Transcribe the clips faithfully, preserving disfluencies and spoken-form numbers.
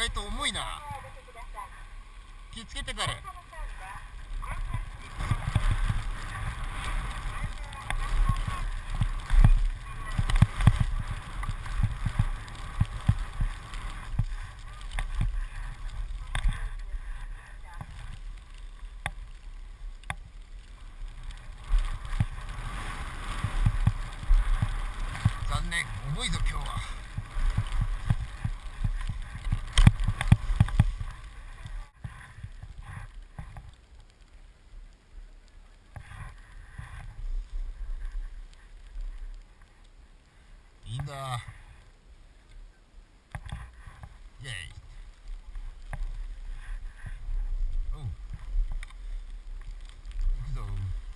外と重いな。気をつけてから。残念、重いぞ今日は。いいんだ。イェイ。おう、行くぞ。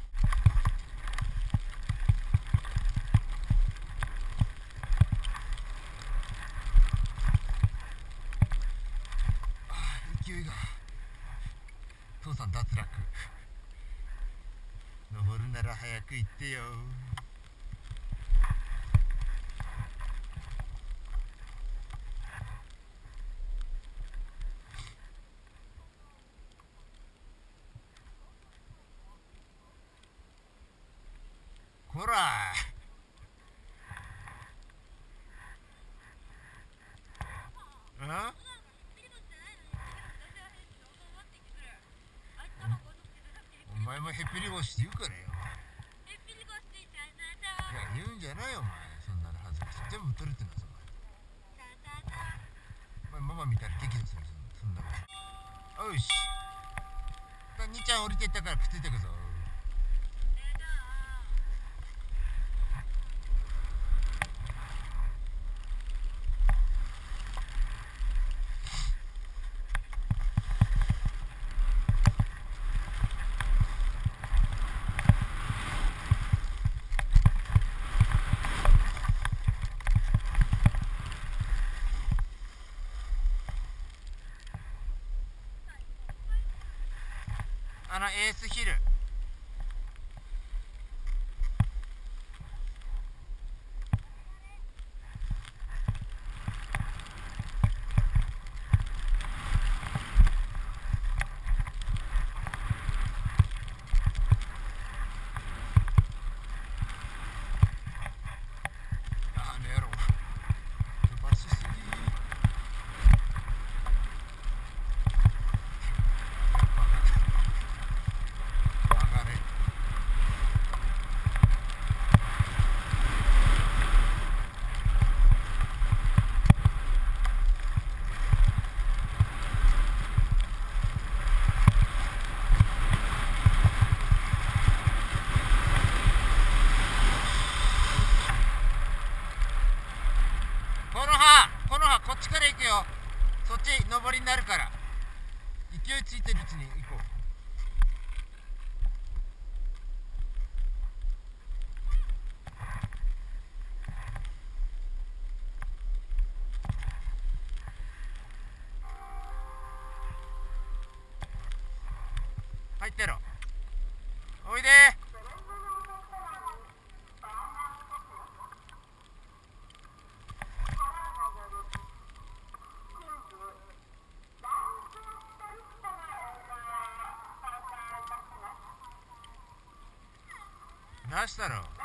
ああ、勢いが。父さん脱落。登るなら早く行ってよ。ほら。うん？お前もへっぴり腰って言うからよ。いや、言うんじゃないよお前。そんなの恥ずかしい。全部取るってのはそんな。お前ママ見たら激怒する。そんなこと。おし。兄ちゃん降りてったからくっついてくぞ。あのエースヒル。あの野郎飛ばしすぎ。こっちから行くよ。そっち上りになるから勢いついてるうちに行こう。入ってろ。おいで。なしたろ。